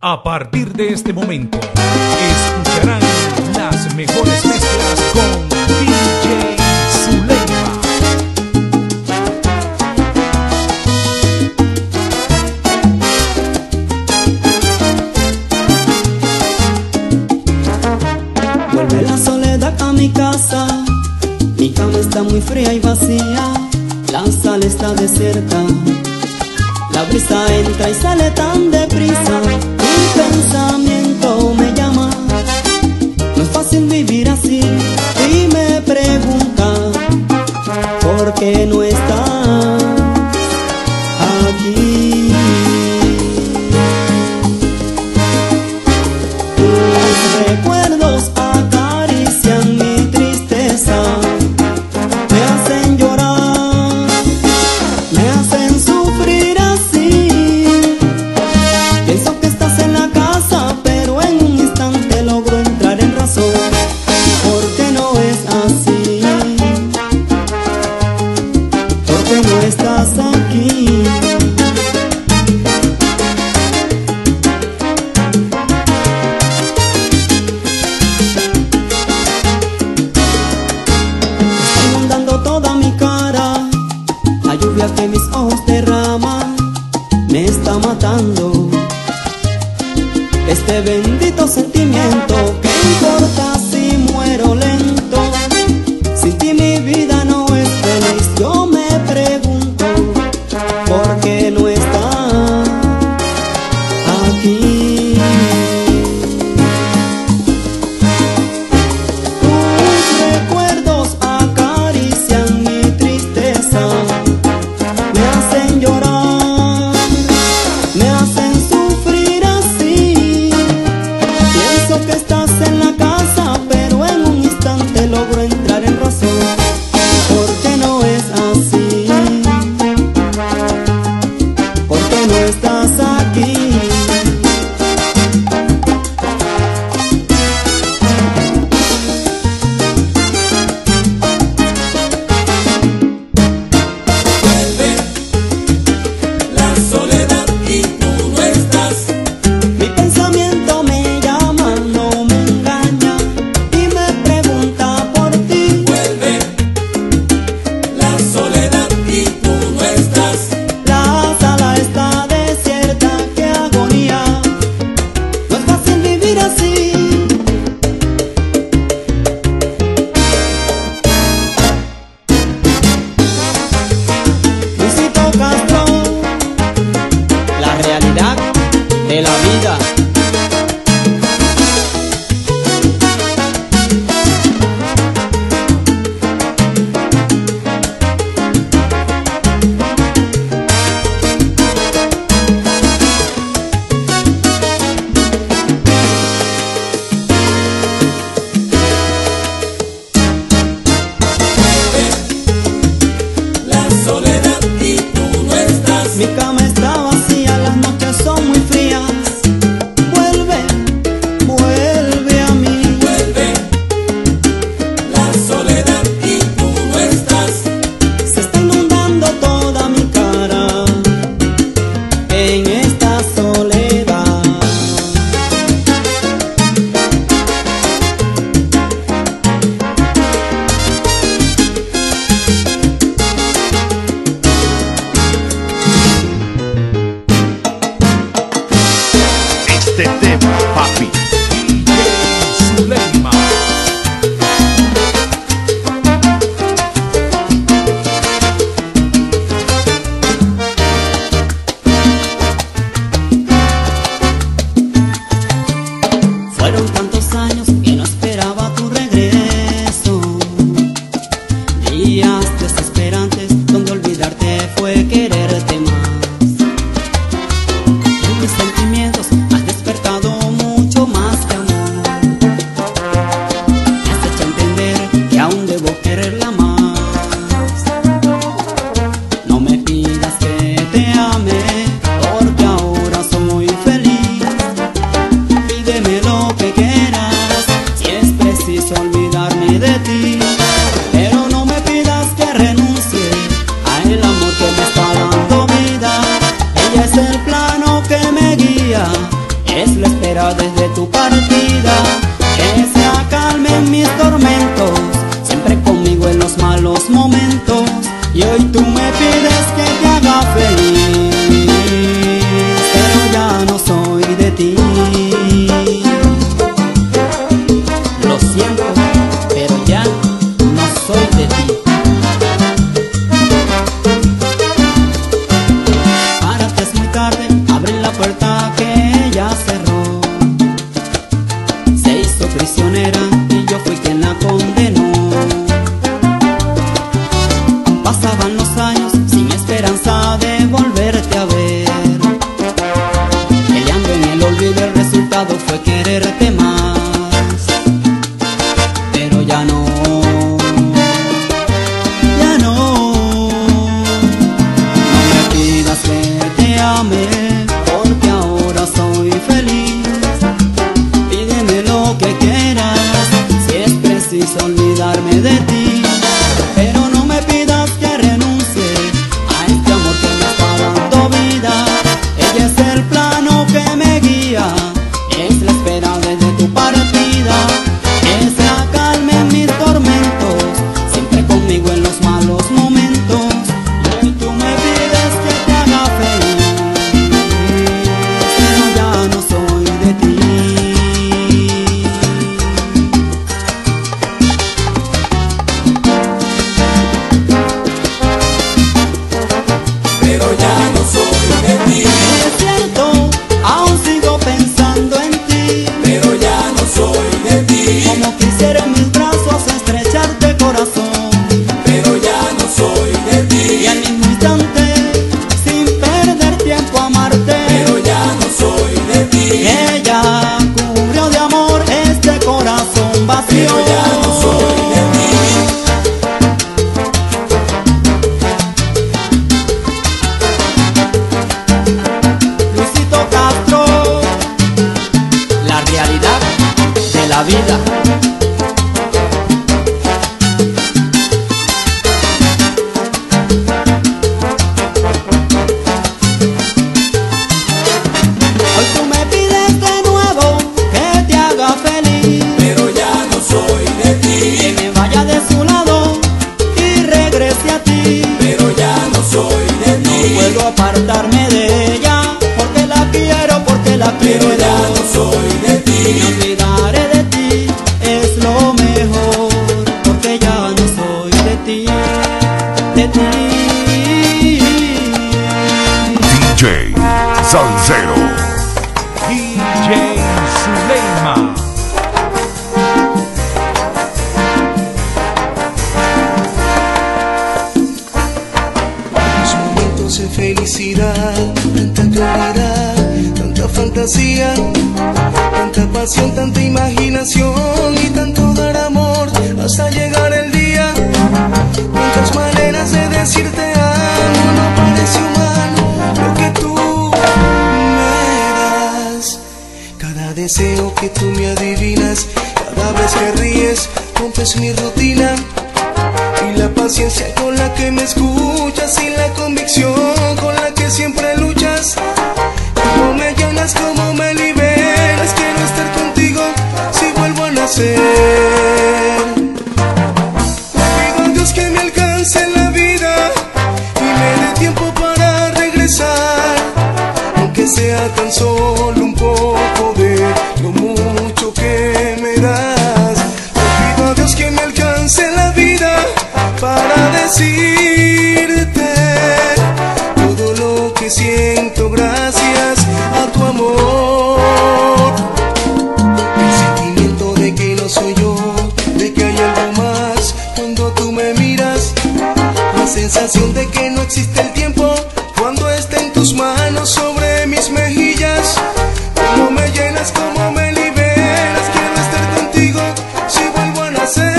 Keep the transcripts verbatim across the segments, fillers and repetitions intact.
A partir de este momento, escucharán las mejores mezclas con D J Zuleima. Vuelve la soledad a mi casa, mi cama está muy fría y vacía, la sala está desierta, la brisa entra y sale tan deprisa, mi pensamiento me llama, no es fácil vivir así y me pregunta ¿por qué no estás aquí? Tus recuerdos acarician mi tristeza, me hacen llorar, me hacen sufrir así. Pienso que estás en la casa, pero en un instante logro entrar en razón. ¿Por qué no es así? ¿Por qué no estás aquí? La lluvia que mis ojos derraman me está matando. Este bendito sentimiento, ¿qué importa si muero lento? Sin ti mi vida no es feliz. Yo me pregunto ¿por qué no estás aquí? Tus recuerdos acarician mi tristeza, me hacen llorar, me hacen sufrir así. Pienso que estás en la casa, pero en un instante logro entrar en razón. ¿Por qué no es así? ¿Por qué no estás aquí? De la vida. La soledad y tú no estás. Mi cama está vacía, las noches son muy frías. Vuelve, vuelve a mí. Vuelve. La soledad y tú no estás. Se está inundando toda mi cara en esta soledad. Este tema, papi, D J Zuleima. Fueron tantos años que no esperaba tu regreso, días desesperantes donde olvidarte fue quererte más. En mis sentimientos has despertado es la espera desde tu partida, que se acalmen mis tormentos, siempre conmigo en los malos momentos. Y hoy tú me pides que te haga feliz, pero ya no soy de ti. Lo siento, pero ya no soy de ti. Párate, es muy tarde, abre la puerta que ella cerró. Se hizo prisionera y yo fui quien la condenó. Pasaban los años sin esperanza de volverte a ver, peleando en el olvido, el resultado fue quererte más. Pero ya no, ya no, no me pidas que te ame, porque ahora soy feliz. Pídeme lo que quieras, si es preciso olvidarme de ti, pero no me pidas que renuncie a este amor que me está dando vida. Ella es el plano que me guía, es la espera desde tu partida, que se acalmen mis tormentos, siempre conmigo en los malos momentos. Y hoy tú me pides que te haga feliz, pero ya no soy de ti. Pero ya no soy de ti. Es cierto, aún sigo pensando en ti, Pero ya no soy de ti. como quisiera en mis brazos estrecharte, corazón. Pero ya no soy de Y al ti. mismo instante, sin perder tiempo, amarte. Pero ya no soy de ti. Ella cubrió de amor este corazón vacío. Pero ya no soy de ti. Luisito Castro, la realidad de la vida. Hoy tú me pides de nuevo que te haga feliz, Pero ya no soy de ti. que me vaya de su lado y regrese a ti. Pero ya no soy de No ti. puedo apartarme de ella, porque la quiero, porque la quiero. Pero ya no soy de Me ti. olvidaré de ti, es lo mejor, porque ya no soy de ti, de ti. D J Salsero. D J Zulema. Los momentos de felicidad, tanta claridad, tanta fantasía, tanta pasión, tanta imaginación y tanto dar amor hasta llegar el día. Cuántas maneras de decirte amo, no parece humano lo que tú me das. Cada deseo que tú me adivinas, cada vez que ríes, rompes mi rutina. Y la paciencia con la que me escuchas y la convicción con la que siempre luchas. Cómo me llenas, cómo me liberas, quiero estar contigo si vuelvo a nacer. Pido a Dios que me alcance en la vida y me dé tiempo para regresar, aunque sea tan solo un poco de lo mucho que me das. Le pido a Dios que me alcance en la vida para decirte todo lo que siento gracias a tu amor. El sentimiento de que no soy yo, de que hay algo más cuando tú me miras. La sensación de que no existe el tiempo cuando está en tus manos sobre mis mejillas. Cómo me llenas, cómo me liberas, quiero estar contigo si vuelvo a nacer.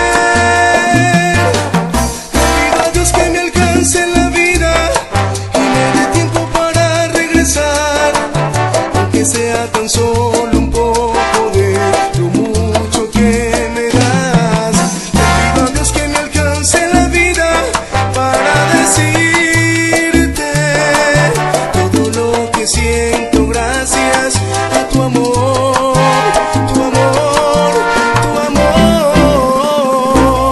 Que sea tan solo un poco de lo mucho que me das. Le pido a Dios que me alcance la vida para decirte todo lo que siento gracias a tu amor, tu amor, tu amor.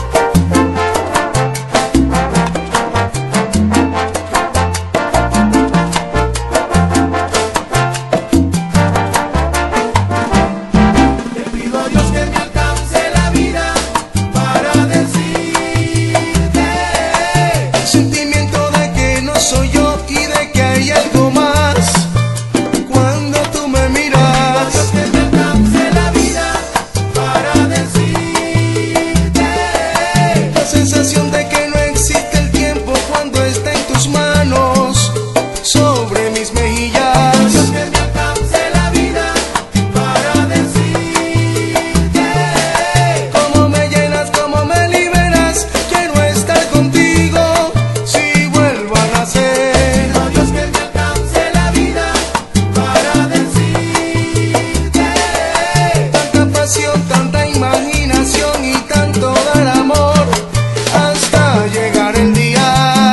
Le pido a Dios que me alcance la vida para decirte El sentimiento de que no soy yo y de que hay algo más cuando tú me miras. Dios que me alcance la vida para decirte La sensación de que no existe el tiempo cuando está en tus manos sobre mis mejillas. Dios que me alcance la vida para decirte Cómo me llenas, cómo me liberas. Quiero estar contigo si vuelvo a nacer. a Dios que me alcance la vida para decirte Tanta pasión, tanta imaginación y tanto dar amor hasta llegar el día.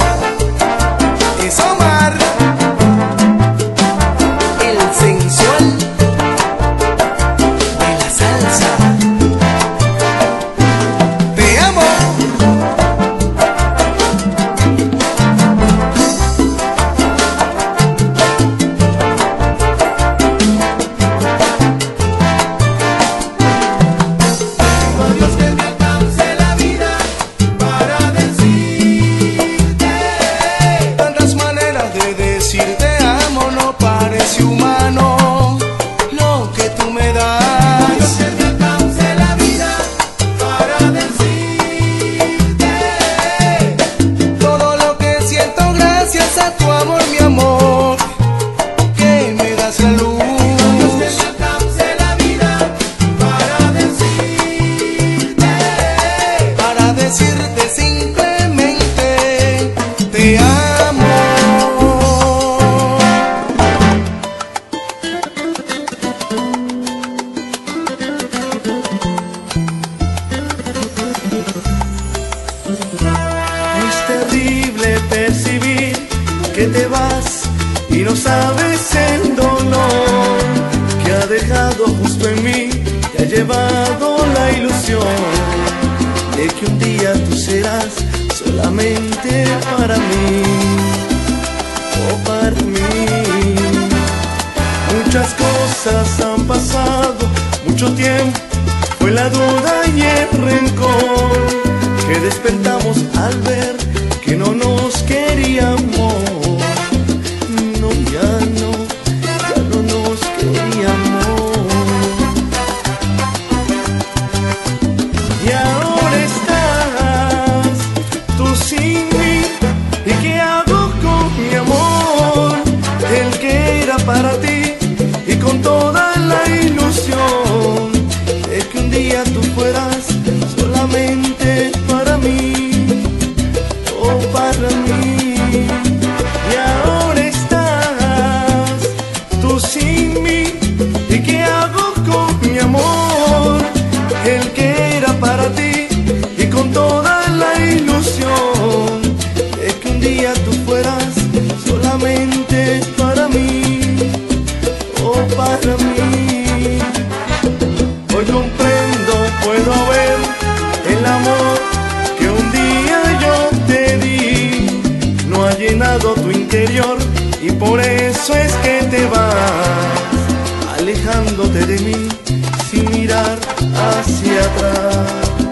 Es Omar, el sensual de la salsa. Te amo. a Dios que me alcance la vida para decirte Tantas maneras de decir te amo, no parece humano lo que tú me Dios das. que me alcance la vida para decirte Todo lo que siento gracias a tu amor, mi amor, que me das la Dios que luz. me alcance la vida para decirte Para decirte simplemente te amo. Es terrible percibir que te vas y no sabes el dolor que ha dejado justo en mí, que ha llevado la ilusión de que un día tú serás solamente para mí, o para mí. Muchas cosas han pasado, mucho tiempo, fue la duda y el rencor que despertamos al ver que no nos queríamos. No, ya no, ya no nos queríamos. Y ahora estás tú sin mí. ¿Y qué hago con mi amor? El que era para ti y con toda la ilusión de que un día tú fueras solamente para mí, oh para mí. Y ahora estás tú sin mí. ¿Y qué hago con mi amor? El que era para ti y con toda la ilusión de que un día tú fueras solamente para mí, oh para mí. Hoy comprendo, puedo ver el amor que un día yo te di, no ha llenado tu interior y por eso es que te vas, alejándote de mí sin mirar hacia atrás.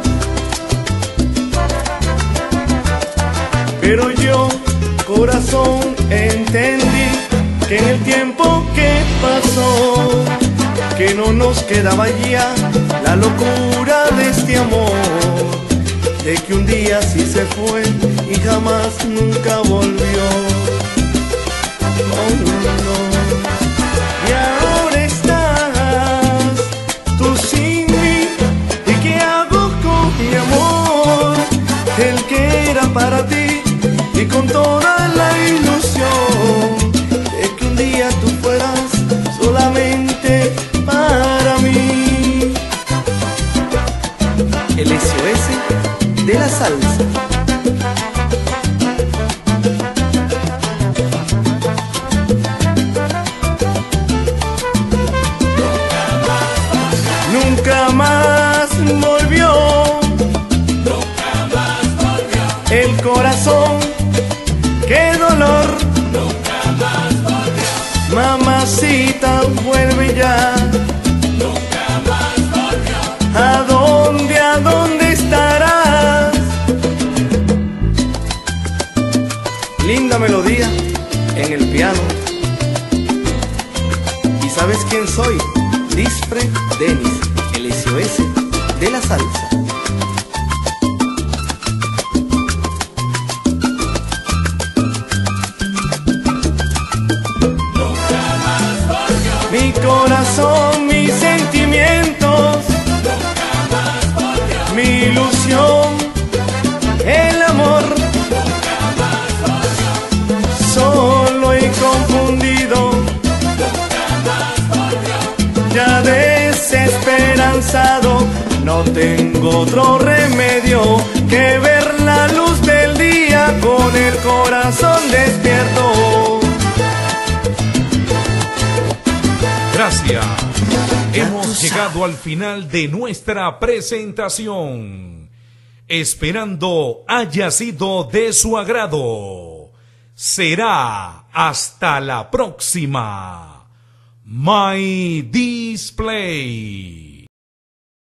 Pero yo, corazón, entendí que en el tiempo que pasó, que no nos quedaba ya la locura de este amor, de que un día sí se fue y jamás nunca volvió. Oh, no. Y ahora estás tú sin mí. ¿Y qué hago con mi amor? El que era para ti y con toda la ilusión de que un día tú fueras solamente para mí. El S O S de la salsa. nunca más volvió. Nunca más volvió. El corazón, qué dolor. Nunca más volvió. Mamacita, vuelve ya. Nunca más volvió. ¿A dónde, a dónde estarás? Linda melodía en el piano. ¿Y sabes quién soy? Dispre Denis, el S O S de la salsa. Nunca más volvió. Mi corazón, mis sentimientos, Nunca más volvió. mi ilusión, el amor. Nunca más volvió. Solo y confundido, Nunca más volvió. ya desesperanzado, no tengo otro remedio que ver la luz del día con el corazón despierto. Gracias. Hemos llegado al final de nuestra presentación. Esperando haya sido de su agrado. Será hasta la próxima. My Display.